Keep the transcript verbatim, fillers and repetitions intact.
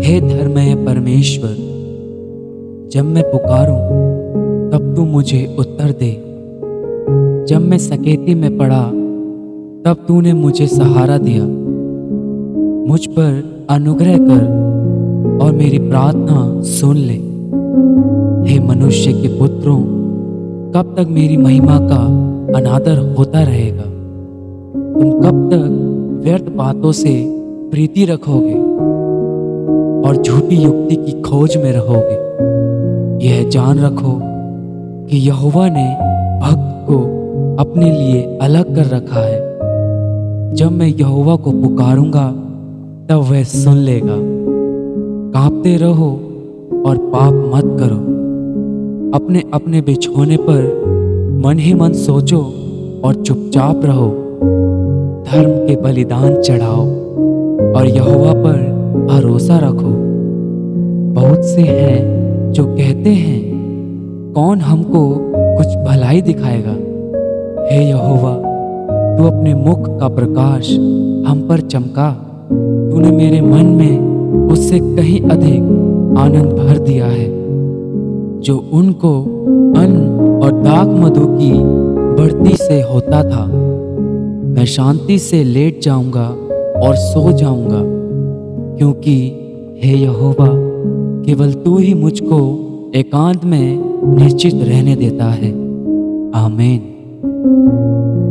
हे धर्मय परमेश्वर, जब मैं पुकारूं तब तू मुझे उत्तर दे। जब मैं सकेती में पड़ा तब तूने मुझे सहारा दिया। मुझ पर अनुग्रह कर और मेरी प्रार्थना सुन ले। हे मनुष्य के पुत्रों, कब तक मेरी महिमा का अनादर होता रहेगा? तुम कब तक व्यर्थ बातों से प्रीति रखोगे और झूठी युक्ति की खोज में रहोगे? यह जान रखो कि यहोवा ने भक्त को अपने लिए अलग कर रखा है। जब मैं यहोवा को पुकारूंगा तब वह सुन लेगा। कांपते रहो और पाप मत करो। अपने अपने बिछौने पर मन ही मन सोचो और चुपचाप रहो। धर्म के बलिदान चढ़ाओ और यहोवा पर भरोसा रखो। बहुत से हैं जो कहते हैं, कौन हमको कुछ भलाई दिखाएगा? हे यहोवा, तू अपने मुख का प्रकाश हम पर चमका। तूने मेरे मन में उससे कहीं अधिक आनंद भर दिया है, जो उनको अन्न और दाख मधु की बढ़ती से होता था। मैं शांति से लेट जाऊंगा और सो जाऊंगा, क्योंकि हे यहोवा, केवल तू ही मुझको एकांत में निश्चित रहने देता है। आमीन।